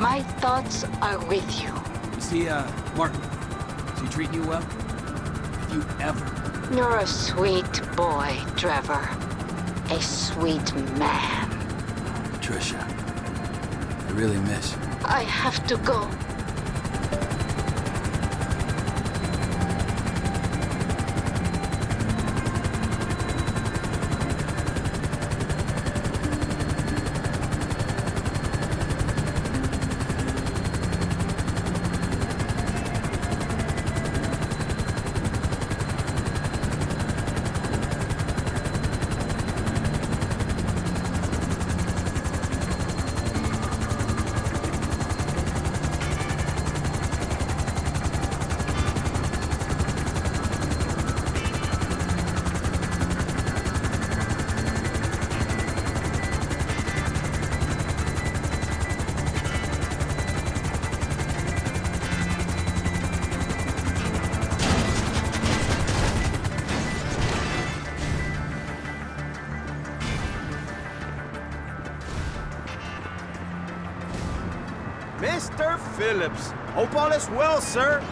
My thoughts are with you. Is he, Martin, is he treating you well? Have you ever? You're a sweet boy, Trevor. A sweet man. Trisha, I really miss you. I have to go. Mr. Phillips, hope all is well, sir.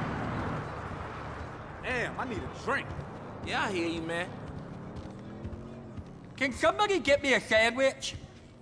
Damn, I need a drink. Yeah, I hear you, man. Can somebody get me a sandwich?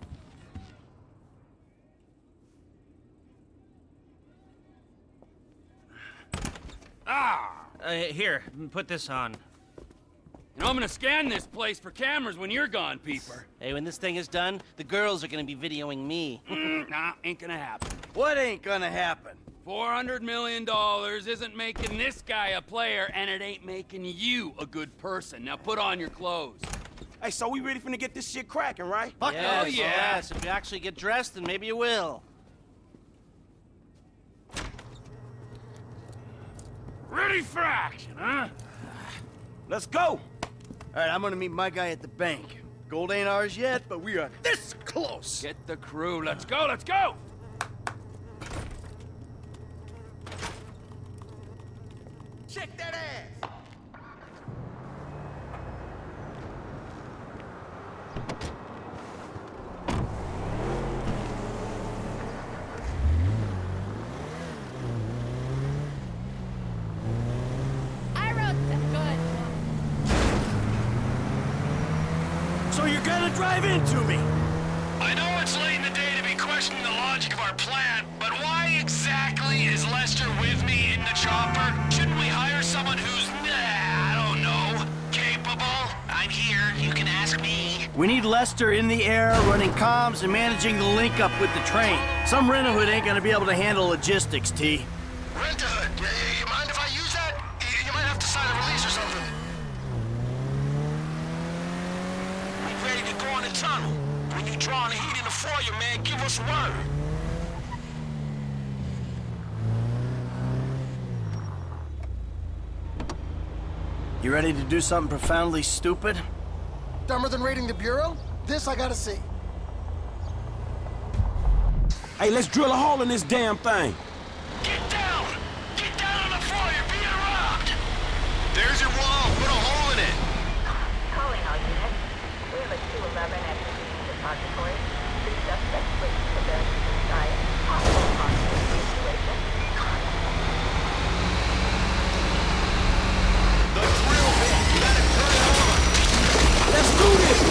Here, put this on. And I'm gonna scan this place for cameras when you're gone, Peeper. Hey, when this thing is done, the girls are gonna be videoing me. Nah, ain't gonna happen. What ain't gonna happen? $400 million isn't making this guy a player, and it ain't making you a good person. Now put on your clothes. Hey, so we really finna get this shit cracking, right? Yes, yeah. yes. If you actually get dressed, then maybe you will. Ready for action, huh? Let's go. All right, I'm gonna meet my guy at the bank. Gold ain't ours yet, but we are this close. Get the crew. Let's go, let's go! Check that ass. I wrote them good. So you're gonna drive into me? I know it's late in the day to be questioning the logic of our plan, but why exactly is Lester with me in the chopper? Shouldn't we hire someone who's, I don't know, capable? I'm here, you can ask me. We need Lester in the air, running comms and managing the link up with the train. Some rent-a-hood ain't gonna be able to handle logistics, T. Rent-a-hood, you mind if I use that? You might have to sign a release or something. We ready to go in the tunnel. When you draw on the heat in the foyer, man, give us word. You ready to do something profoundly stupid? Dumber than raiding the Bureau? This I gotta see. Hey, let's drill a hole in this damn thing. Get down! Get down on the floor, you're being robbed! There's your wall, put a hole in it! Calling all units. We have a 211 at the depository. Two suspects with civilians inside. Possible hostage situation. The drill bit! You gotta turn it on! Let's do this!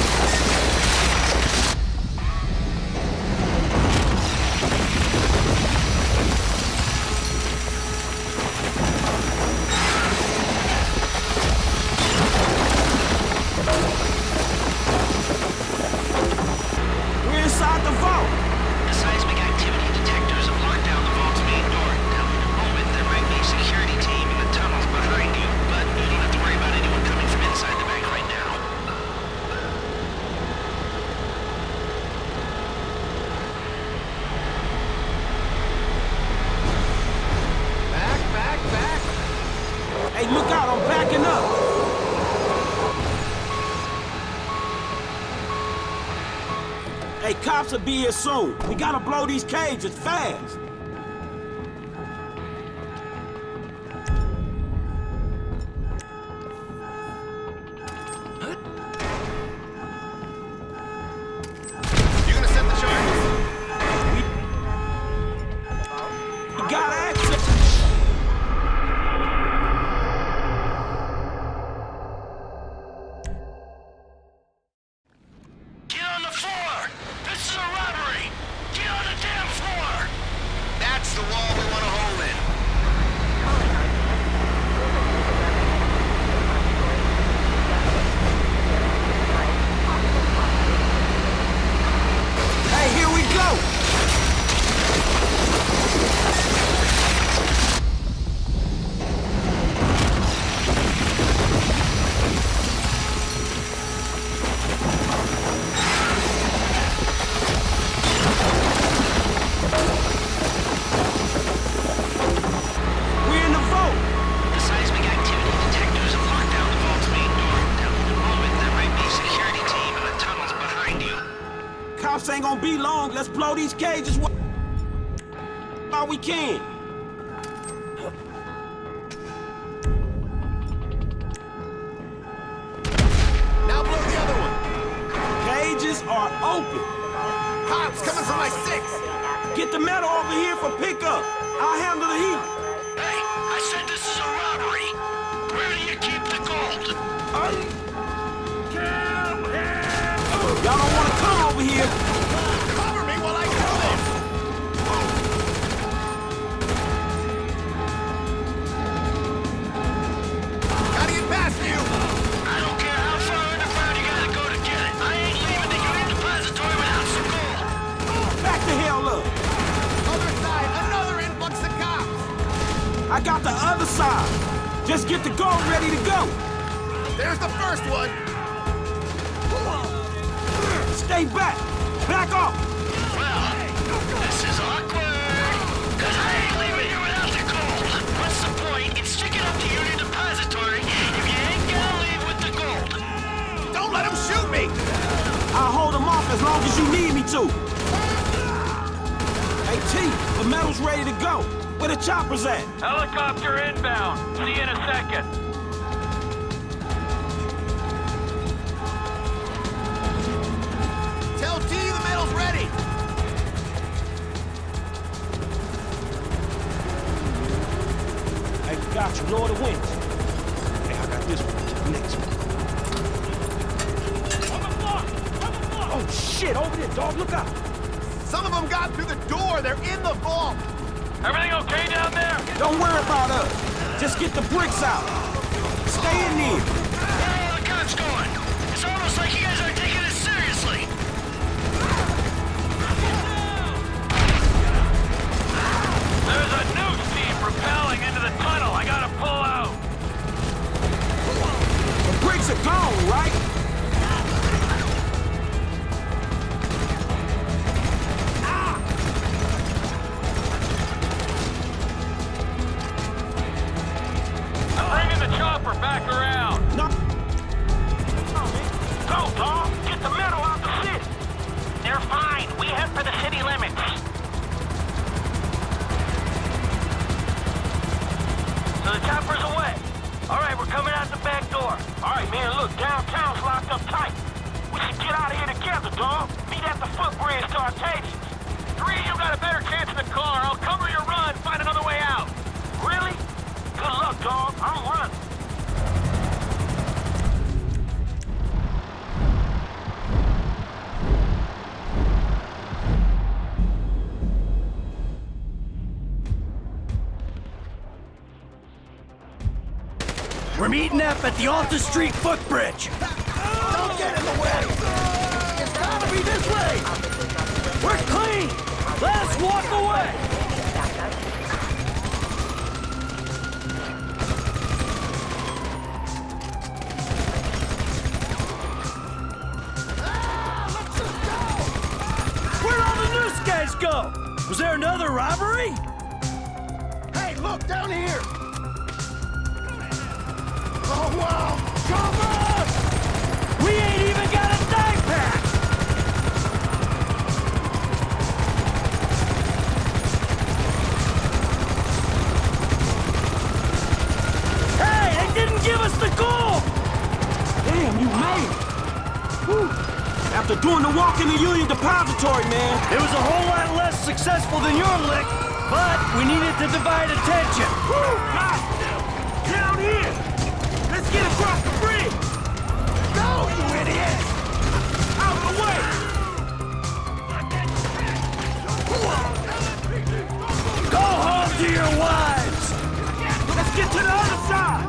We're inside the vault. The seismic activity detectors have locked down the vault's main door. Now, in a moment, there might be a security team in the tunnels behind you, but you don't have to worry about anyone coming from inside the bank right now. Back. Hey, look out, I'm backing up. Hey, cops will be here soon. We gotta blow these cages fast. You gonna set the charges? let's blow these cages while we can. Now blow the other one. Cages are open. Cops coming for my 6. Get the metal over here for pickup. I'll handle the heat. Hey, I said this is a robbery. Where do you keep the gold? Y'all don't want to come over here. Cover me while I do this. Gotta get past you. I don't care how far underground you gotta go to get it. I ain't leaving the Union Depository without some gold. Back the hell up. Other side, another influx of cops. I got the other side. Just get the gold ready to go. There's the first one. Stay back. Back off. Well, this is awkward. Cause I ain't leaving here without the gold. What's the point in sticking up the Union Depository if you ain't gonna leave with the gold? Don't let him shoot me. I'll hold them off as long as you need me to. Hey, T, the metal's ready to go. Where the choppers at? Helicopter inbound. See you in a second. Tell T the metal's ready. Hey, got you. Lower the winch. Hey, I got this one. Next one. On the floor! On the floor! Oh, shit! Over there, dog. Look out! Some of them got through the door. They're in the vault. Everything okay down there? Don't worry about us. Just get the bricks out. Stay in there. Where are all the cops going? It's almost like you guys aren't taking it seriously. There's a news team propelling into the tunnel. I gotta pull out. The bricks are gone, right? I'm bringing the chopper back around. No. Go, dog. Get the metal out the city. They're fine. We head for the city limits. So the chopper's away. All right, we're coming out the back door. All right, man, look, downtown's locked up tight. We should get out of here together, dog. Meet at the footbridge to Arcadians. 3 of you got a better chance in the car. I'll cover your run, find another way out. Really? Good luck, dog. I'm running. We're meeting up at the Alta Street footbridge. Don't get in the way. It's gotta be this way. We're clean. Let's walk away. Where'd all the news guys go? Was there another robbery? Hey, look down here. Oh, wow! Cover! We ain't even got a dive pack! Hey, they didn't give us the gold! Damn, you made it. Whew. After doing the walk in the Union Depository, man. It was a whole lot less successful than your lick, but we needed to divide attention. Whew, God! Down here! Let's get across the bridge! Go, you idiot! Out of the way! Go home to your wives! Let's get to the other side!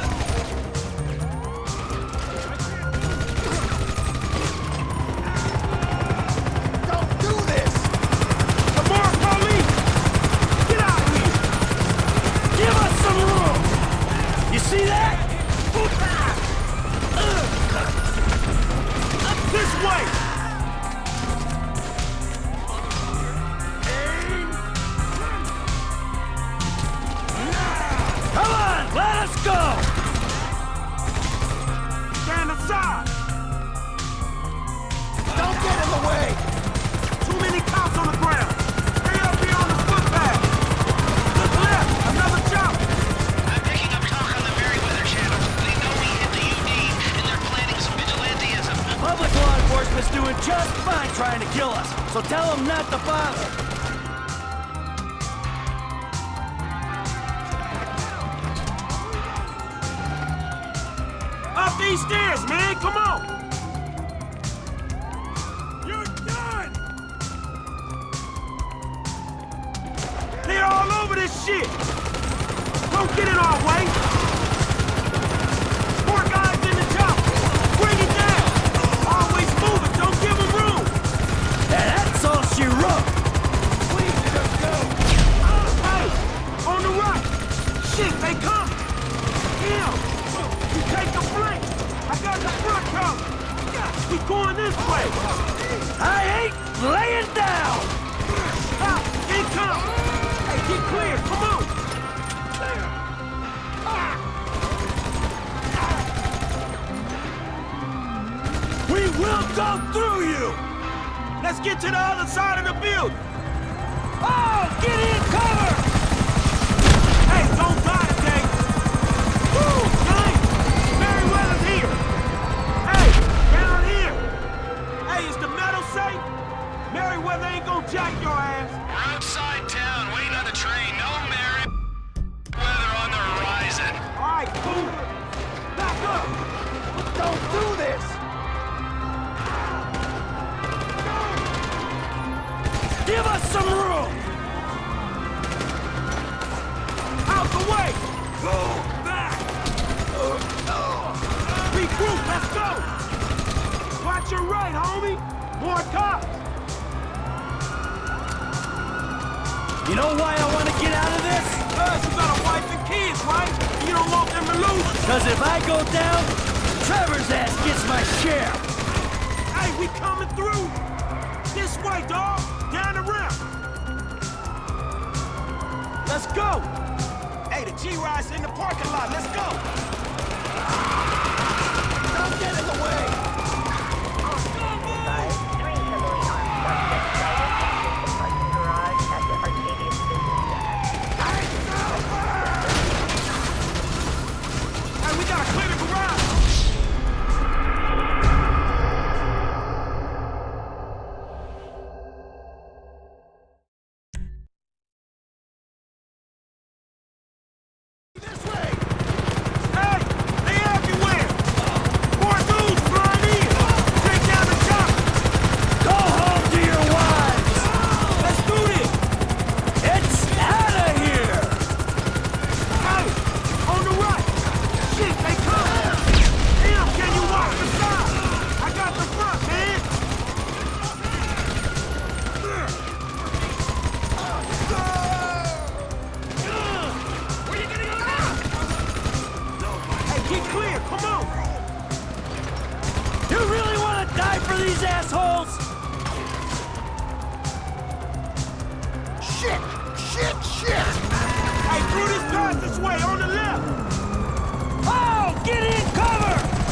Don't do this! Come on, police! Get out of here! Give us some room! You see that? This way! Come on, so tell them not to bother. Up these stairs, man, come on! You're done! They're all over this shit! Don't get in our way! 4 guys in the top! Bring it down! Always moving, don't give them room! That's all she wrote! Please just go! Hey! On the right! Shit, they come! Damn! You take the flank! I got the front cover! We going this way! I ain't laying down! Stop! Income! Hey, get clear! Come on! We will go through you! Let's get to the other side of the building! Oh, get in cover! Hey, don't die today! Woo! Gang! Merryweather's here! Hey, down here! Hey, is the metal safe? Merryweather ain't gonna jack your ass! Roadside town, waiting on the train. No Merryweather on the horizon. Alright, cool! Back up! Don't do this! Give us some room! Out the way! Go back! Regroup, let's go! Watch your right, homie! More cops! You know why I want to get out of this? Cuz you got a wife and kids, right? You don't want them to lose. Because if I go down, Trevor's ass gets my share. Hey, we coming through! This way, dog! Down the ramp! Let's go! Hey, the G-Ride's in the parking lot, let's go! Don't get in the way! Hey, we gotta clear the garage! This way! Hey! They everywhere! More dudes flying in! Take down the chop! Go home to your wives! Let's do this! It's out of here! Hey! On the right! Shit, they come! Damn, can you watch the side? I got the front, man! Where you gonna go now? Hey, get clear, come on! You really want to die for these assholes? Shit! Shit! Shit! Hey, through this passageway on the left! Oh, get in cover!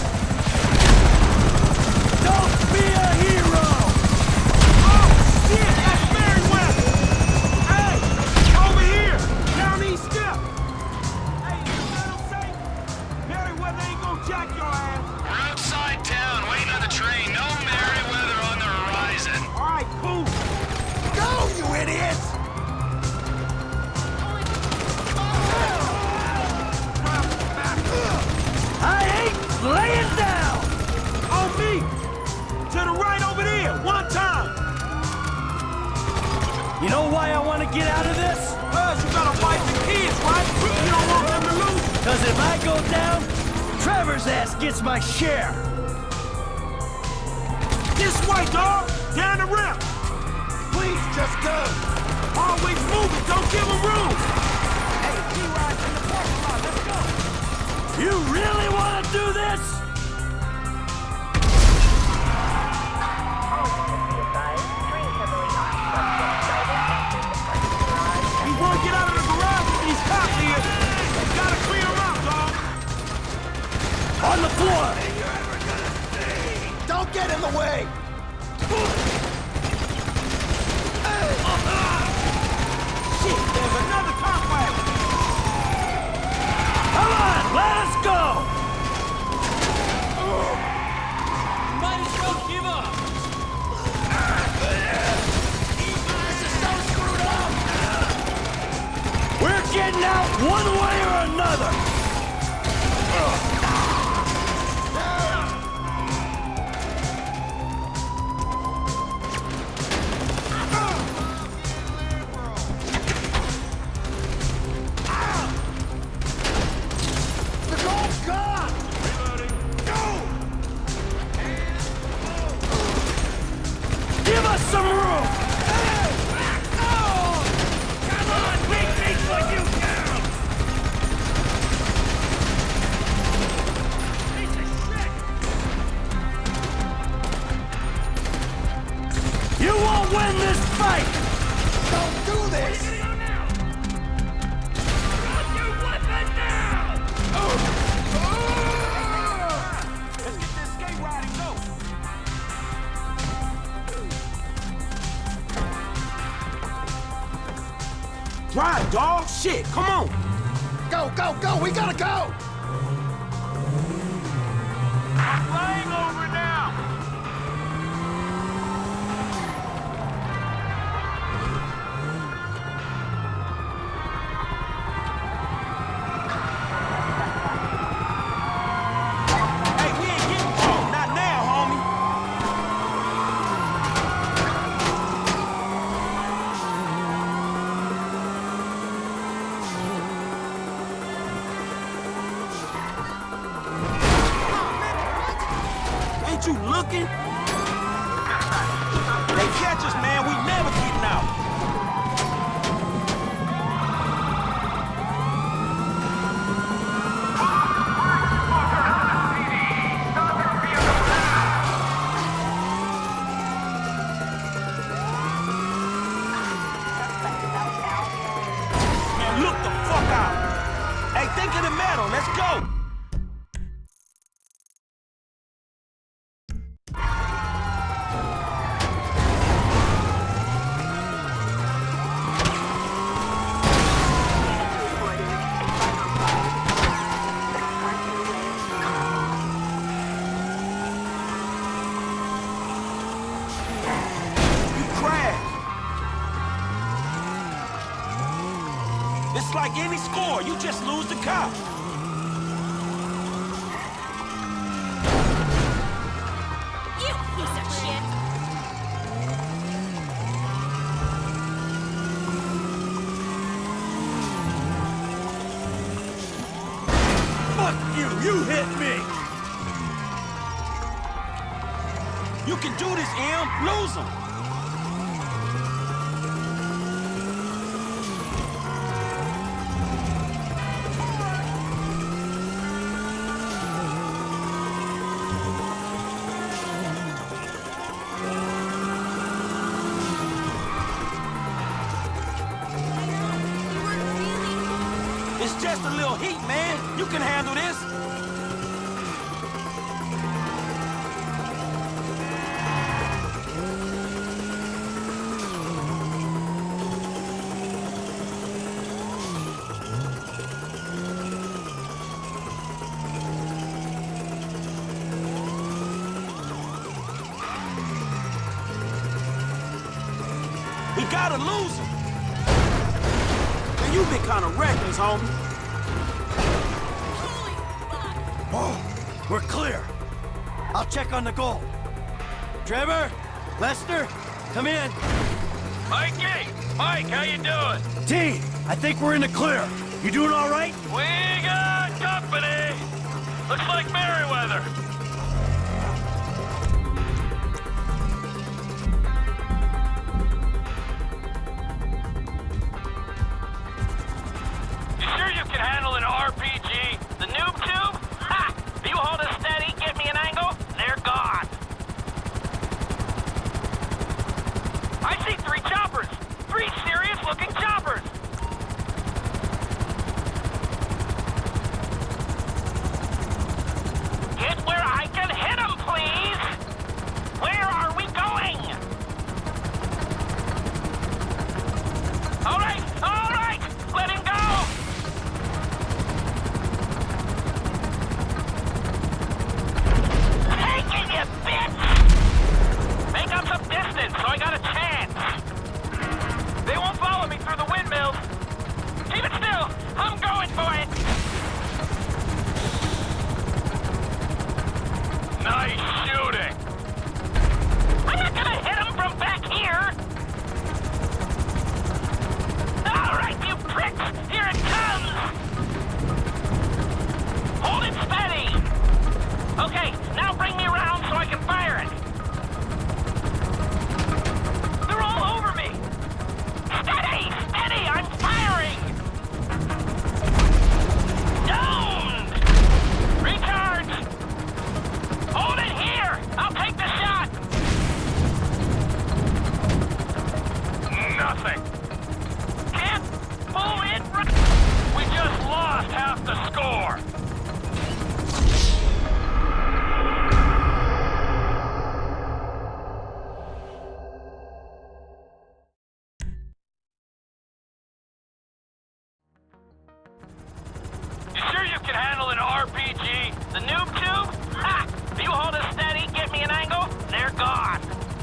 Don't be a hero! Oh, shit, that's Merryweather! Hey, over here, down these steps! Hey, is the metal safe? Merryweather ain't gonna jack your ass! Roadside town, waiting on the train. No Merryweather on the horizon. All right, cool. Go, you idiots! I ain't laying down! On me! To the right over there, one time! You know why I want to get out of this? Cuz you got a wife and kids, right? You don't want them to lose. Because if I go down, Trevor's ass gets my share. This way, dog! Down the ramp! Please just go! Always moving, don't give them room! Hey, G-Ride's in the parking lot, let's go! You really want to do this? We won't get out of the garage with these cops here! Gotta clear them out, dog! On the floor! Don't get in the way! Shit, there's another cop wagon! Come on, let us go! Might as well give up. getting out one way or another! The goal's gone! Go! Give us some room! Come on, make me put you down! Piece of shit! You won't win this fight! Don't do this! Drop your weapon now! Let's get this skate ride and go! Drive, dog! Shit, come on! Go, go, go! We gotta go! Flying over now! Hey, we ain't getting caught! Not now, homie! Ain't you looking? They catch us, man. We never getting out. Man, look the fuck out. Hey, think of the metal. Let's go. It's like any score, you just lose the cop. You piece of shit! Fuck you! You hit me! You can do this, Em. Lose him. It's just a little heat, man. You can handle this. We gotta lose him. Man, you've been kind of reckless, homie. Oh, we're clear. I'll check on the goal. Trevor, Lester, come in. Mikey! Mike, how you doing? T, I think we're in the clear. You doing all right? We got company! Looks like Merryweather. You sure you can handle an RPG? The noob tube? Ha! If you hold it steady, get me an angle, they're gone. I see 3 choppers. 3 serious-looking choppers. Get where I can hit them, please! Where are we going? All right, let him go! going for it! Nice shooting! I'm not gonna hit him from back here! Alright, you pricks! Here it comes! Hold it steady! Okay, now bring me around so I can fire it! They're all over me! Steady! Steady! I'm firing! Downed! Recharge! Hold it here! I'll take the shot! Nothing! Can't pull it right! We just lost half the score! You sure you can handle an RPG? The noob tube? Ha! If you hold it steady, get me an angle, they're gone.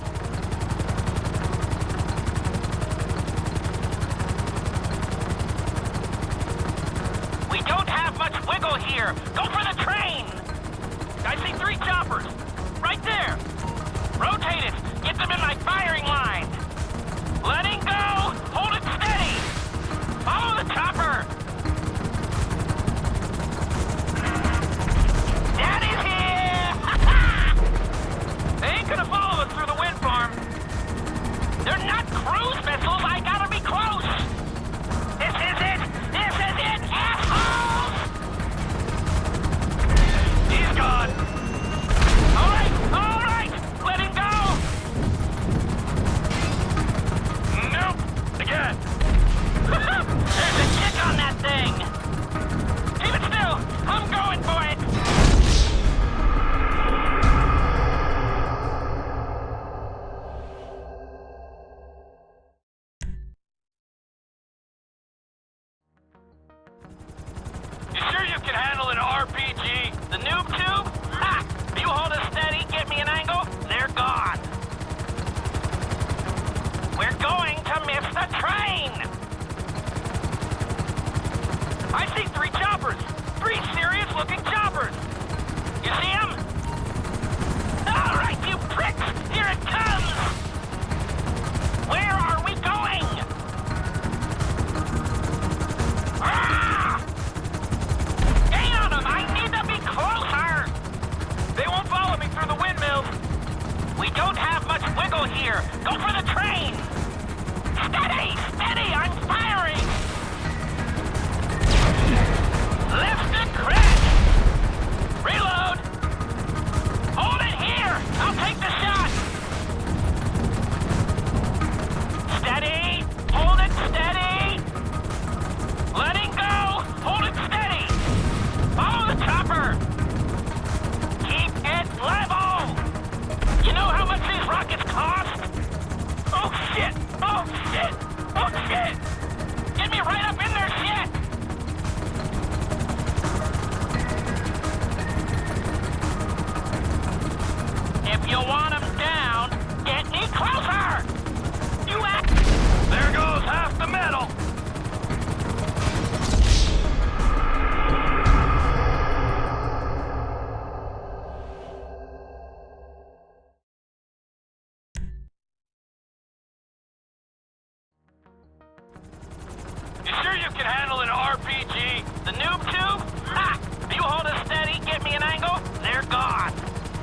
We don't have much wiggle here. Go for the train! I see 3 choppers. Right there. Rotate it. Get them in my firing line. Letting go. Hold it steady. Follow the chopper. Daddy's here! They ain't gonna follow us through the wind farm. They're not cruise missiles. I gotta be close. This is it. This is it, assholes! He's gone. All right. Let him go. Nope. Again. There's a kick on that thing. Keep it still. I'm going for it. You sure you can handle an RPG? The noob tube? Ha! If you hold it steady, get me an angle, they're gone. We're going to miss the train! I see 3 choppers! 3 serious-looking choppers! You see them? All right, you pricks! Here it comes! Where are we going? Ah! Gain on them! I need to be closer! They won't follow me through the windmills. We don't have much wiggle here. Go for the train! Steady! Steady! I'm firing! Lift the crash! Reload! Hold it here! I'll take the shot! Steady! Hold it steady! Letting go! Hold it steady! Follow the chopper! Keep it level! You know how much these rockets cost? Oh shit! Oh shit! Oh shit! Get me right up in there, shit! If you want them down, get me closer! You act... There goes half the metal! You sure you can handle an RPG? The noob tube? Ha! If you hold it steady, get me an angle, they're gone.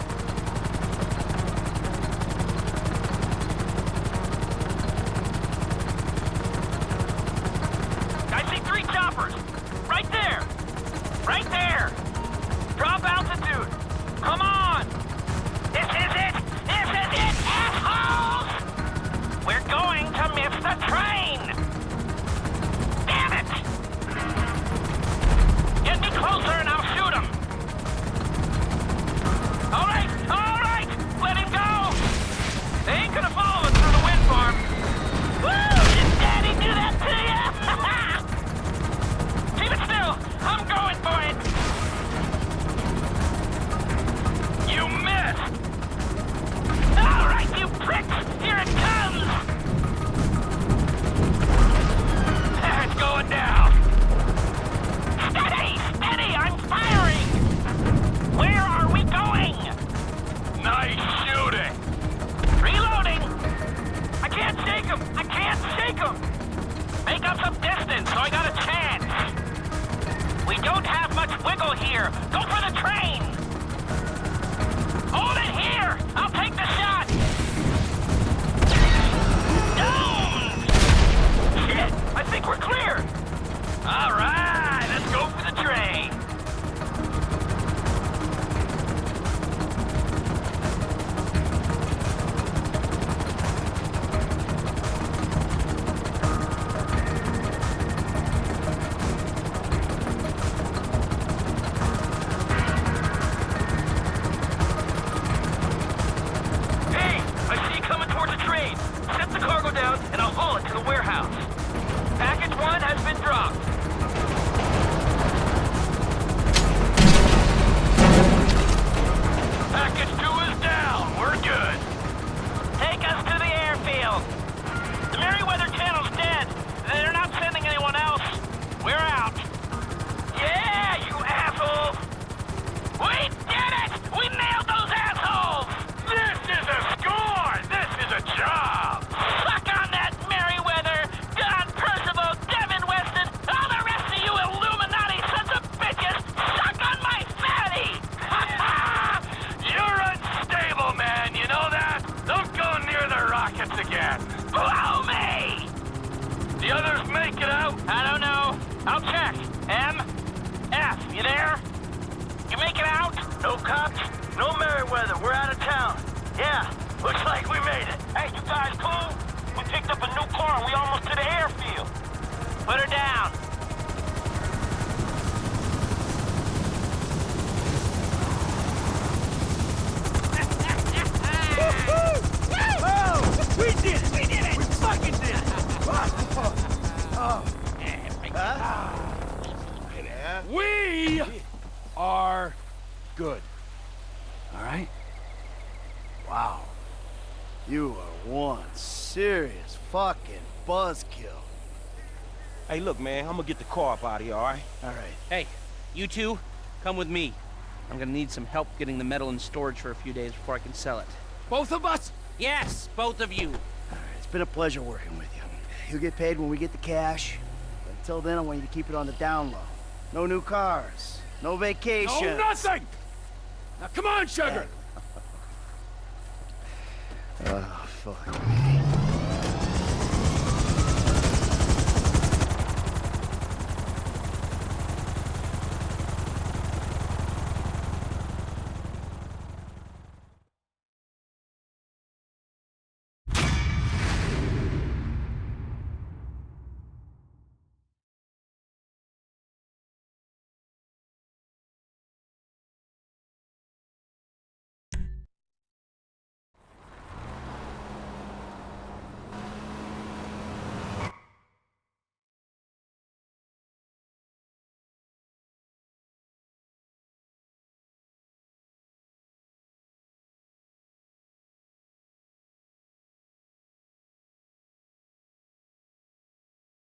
I see 3 choppers. Right there. Right there. Drop altitude. Come on. This is it. This is it, assholes! We're going to miss the train. Damn it! Get me closer and I'll shoot him. All right. Let him go. They ain't gonna follow us through the wind farm. Woo! Did Daddy do that to you? Keep it still. I'm going for it. You missed. All right, you pricks. Here it comes. cargo here! Go for the train! Hold it here! I'll take the shot! Down! Shit! I think we're clear! Alright, let's go for the train! We are good. All right? Wow. You are one serious fucking buzzkill. Hey, look, man, I'm gonna get the car up out of here, all right? All right. Hey, you two, come with me. I'm gonna need some help getting the metal in storage for a few days before I can sell it. Both of us? Yes, both of you. All right, it's been a pleasure working with you. You'll get paid when we get the cash. But until then, I want you to keep it on the down low. No new cars. No vacations. No, nothing! Now, come on, sugar! Oh, fuck me.